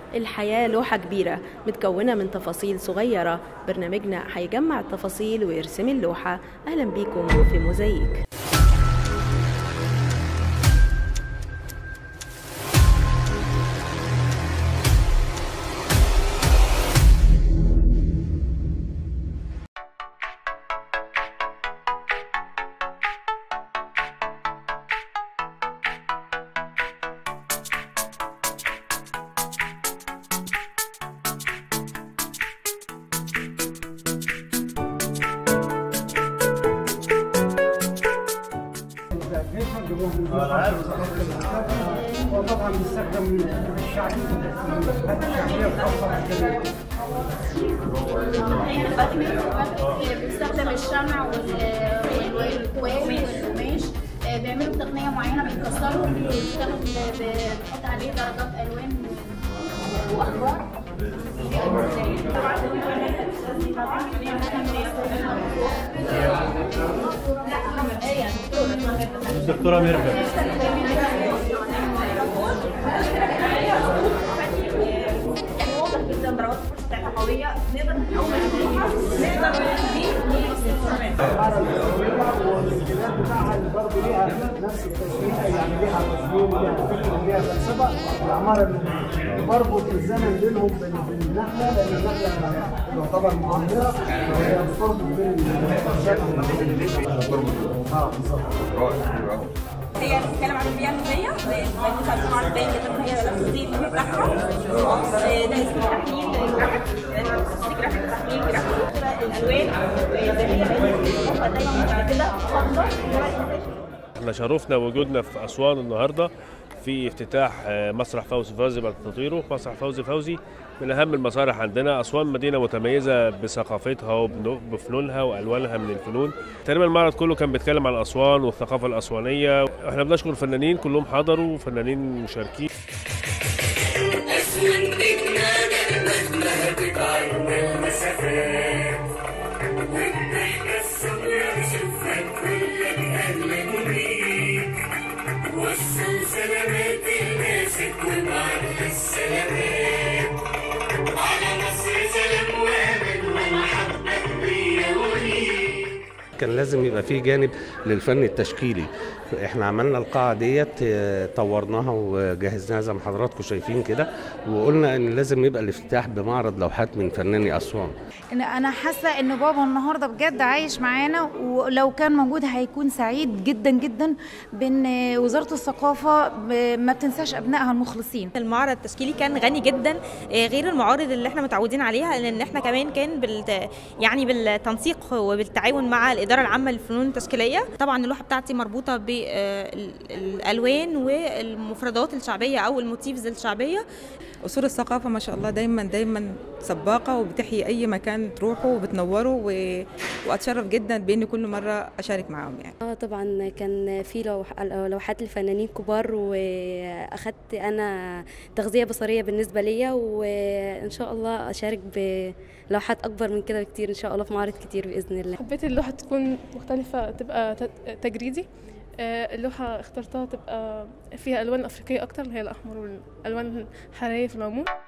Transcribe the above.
الحياة لوحة كبيرة متكونة من تفاصيل صغيرة. برنامجنا هيجمع التفاصيل ويرسم اللوحة. أهلا بيكم في موزايك. وطبعا بنستخدم الشعبي الشعبيه الخاصه بنستخدم الشمع والكوارث والقماش. بيعملوا تقنيه معينه بيكسروا بنحط عليه درجات الوان واحجار. دكتورة ميرفت واضح جدا درجات الفرشه بتاعتها قويه. نقدر نقدر والامكانيات بتاعها برضه ليها نفس التشريح، يعني ليها تصميم وليها فكر وليها فلسفه. العماره اللي بربط الزمن بينهم بالنحله، لان النحله تعتبر معمره وهي بتربط بين الشكل هي بتتكلم عن البيئه المائيه. البنوته بتتكلم عن البيئه جدا، هي نفس الدين بتاعها. ده اسمه تحليل جرافيك، تحليل جرافيك الالوان زي هي دايما كده خضراء. احنا شرفنا وجودنا في أسوان النهارده في افتتاح مسرح فوزي فوزي بعد تطويره. مسرح فوزي فوزي من أهم المسارح عندنا. أسوان مدينة متميزة بثقافتها وبفنونها وألوانها من الفنون. تقريبا المعرض كله كان بيتكلم عن أسوان والثقافة الأسوانية. احنا بنشكر الفنانين كلهم حضروا وفنانين مشاركين. أسوان بجنانا مهما تبعدنا المسافات، وبنحكي الصبر نشوفك كلك أهلا بيك. وصل سلامات لناسك وبعد السلامات على مصر، سلام وأمل ومحبة ليا وليك. كان لازم يبقى فيه جانب للفن التشكيلي. احنا عملنا القاعة ديت، طورناها وجهزناها زي ما حضراتكم شايفين كده، وقلنا ان لازم يبقى الافتتاح بمعرض لوحات من فناني أسوان. انا حاسه ان بابا النهارده بجد عايش معانا، ولو كان موجود هيكون سعيد جدا جدا بان وزاره الثقافه ما بتنساش ابنائها المخلصين. المعرض التشكيلي كان غني جدا غير المعارض اللي احنا متعودين عليها، لان احنا كمان كان يعني بالتنسيق وبالتعاون مع الاداره العامه للفنون التشكيليه. طبعا اللوحه بتاعتي مربوطه بالالوان والمفردات الشعبيه او الموتيفز الشعبيه. اصول الثقافه ما شاء الله دايما سباقه وبتحيي اي مكان تروحوا وبتنوروا، واتشرف جدا باني كل مره اشارك معاهم يعني. طبعا كان في لوحات لفنانين كبار، واخدت انا تغذيه بصريه بالنسبه ليا، وان شاء الله اشارك بلوحات اكبر من كده بكتير ان شاء الله في معارض كتير باذن الله. حبيت اللوحه تكون مختلفه، تبقى تجريدي. اللوحه اخترتها تبقى فيها الوان افريقيه اكتر، اللي هي الاحمر والالوان الحراريه في العموم.